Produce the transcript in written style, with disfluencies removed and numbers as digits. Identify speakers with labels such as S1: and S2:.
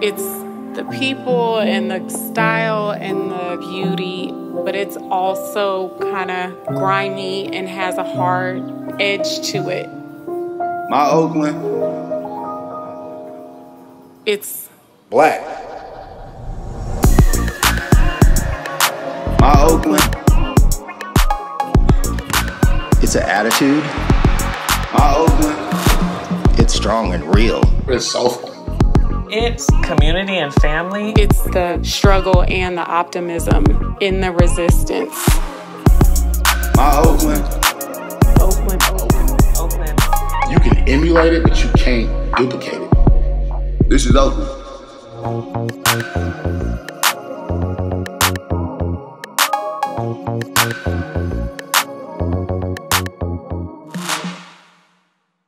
S1: It's the people and the style and the beauty, but it's also kind of grimy and has a hard edge to it.
S2: My Oakland,
S1: It's
S2: black. My Oakland,
S3: It's an attitude.
S2: my Oakland,
S3: It's strong and real.
S4: It's soulful.
S5: It's community and family.
S1: it's the struggle and the optimism in the resistance.
S2: my Oakland.
S1: Oakland, Oakland.
S5: Oakland.
S4: You can emulate it, but you can't duplicate it.
S2: This is Oakland.